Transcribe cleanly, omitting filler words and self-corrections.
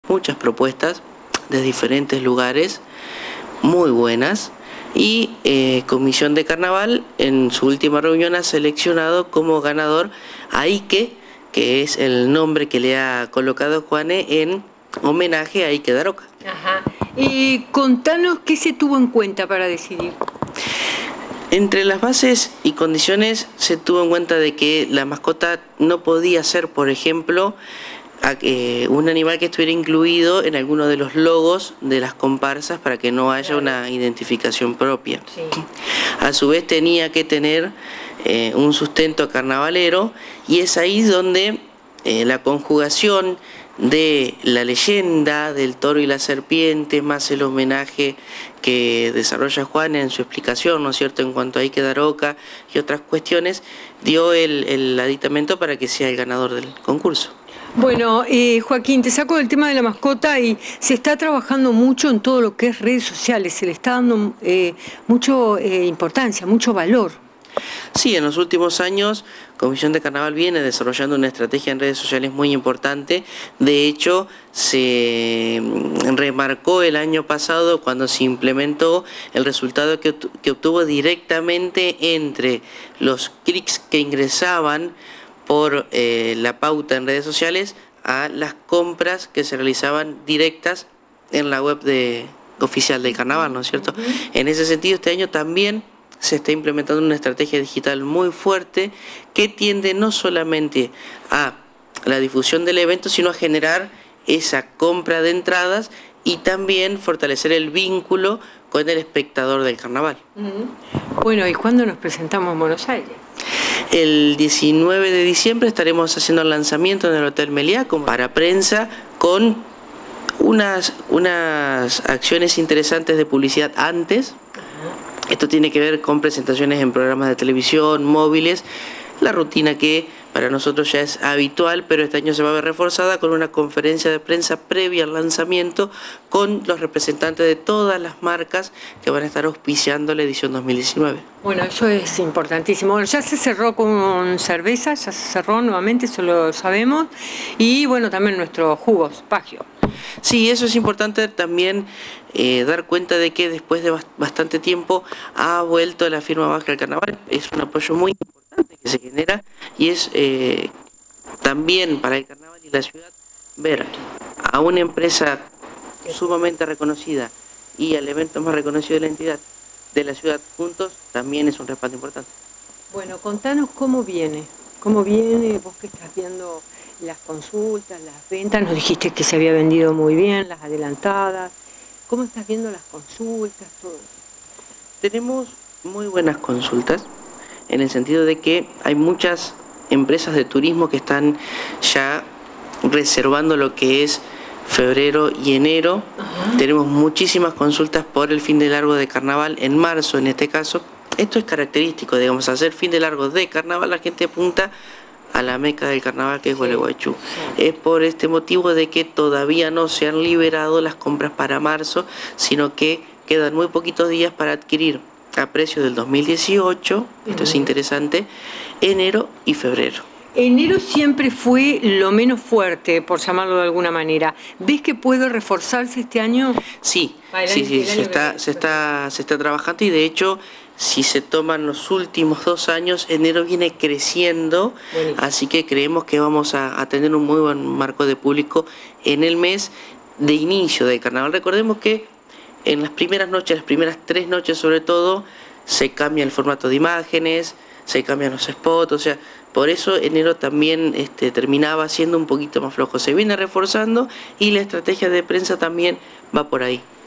muchas propuestas de diferentes lugares, muy buenas, y Comisión de Carnaval en su última reunión ha seleccionado como ganador a Ike, que es el nombre que le ha colocado Juane en homenaje a Ike Daroca. Ajá. Y contanos qué se tuvo en cuenta para decidir. Entre las bases y condiciones se tuvo en cuenta de que la mascota no podía ser, por ejemplo, un animal que estuviera incluido en alguno de los logos de las comparsas para que no haya una identificación propia. Sí. A su vez tenía que tener un sustento carnavalero, y es ahí donde la conjugación de la leyenda del toro y la serpiente, más el homenaje que desarrolla Juan en su explicación, ¿no es cierto?, en cuanto a Ike Daroca y otras cuestiones, dio el aditamento para que sea el ganador del concurso. Bueno, Joaquín, te saco del tema de la mascota y se está trabajando mucho en todo lo que es redes sociales, se le está dando mucha importancia, mucho valor. Sí, en los últimos años Comisión de Carnaval viene desarrollando una estrategia en redes sociales muy importante. De hecho, se remarcó el año pasado cuando se implementó el resultado que obtuvo directamente entre los clics que ingresaban por la pauta en redes sociales a las compras que se realizaban directas en la web oficial del Carnaval, ¿no es cierto? En ese sentido, este año también se está implementando una estrategia digital muy fuerte que tiende no solamente a la difusión del evento, sino a generar esa compra de entradas y también fortalecer el vínculo con el espectador del carnaval. Bueno, ¿y cuándo nos presentamos en Buenos Aires? El 19 de diciembre estaremos haciendo el lanzamiento en el Hotel Meliá para prensa, con unas acciones interesantes de publicidad antes. Esto tiene que ver con presentaciones en programas de televisión, móviles, la rutina que para nosotros ya es habitual, pero este año se va a ver reforzada con una conferencia de prensa previa al lanzamiento con los representantes de todas las marcas que van a estar auspiciando la edición 2019. Bueno, eso es importantísimo. Bueno, ya se cerró con cerveza, ya se cerró nuevamente, eso lo sabemos, y bueno, también nuestros jugos, Pagio. Sí, eso es importante también dar cuenta de que después de bastante tiempo ha vuelto la firma Baja del Carnaval. Es un apoyo muy importante que se genera y es también para el Carnaval y la ciudad ver a una empresa sumamente reconocida y al evento más reconocido de la entidad de la ciudad juntos también es un respaldo importante. Bueno, contanos cómo viene, vos que estás viendo las consultas, las ventas, nos dijiste que se había vendido muy bien, las adelantadas. ¿Cómo estás viendo las consultas, todo? Tenemos muy buenas consultas, en el sentido de que hay muchas empresas de turismo que están ya reservando lo que es febrero y enero. Tenemos muchísimas consultas por el fin de largo de carnaval, en marzo en este caso. Esto es característico, digamos, hacer fin de largo de carnaval, la gente apunta a la meca del carnaval, que es Gualeguaychú. Es por este motivo de que todavía no se han liberado las compras para marzo, sino que quedan muy poquitos días para adquirir a precio del 2018, esto es interesante, enero y febrero. Enero siempre fue lo menos fuerte, por llamarlo de alguna manera. ¿Ves que puede reforzarse este año? Sí, se está trabajando, y de hecho, si se toman los últimos 2 años, enero viene creciendo. Buenísimo. Así que creemos que vamos a tener un muy buen marco de público en el mes de inicio del carnaval. Recordemos que en las primeras noches, las primeras 3 noches sobre todo, se cambia el formato de imágenes, se cambian los spots, o sea, por eso enero también terminaba siendo un poquito más flojo. Se viene reforzando y la estrategia de prensa también va por ahí.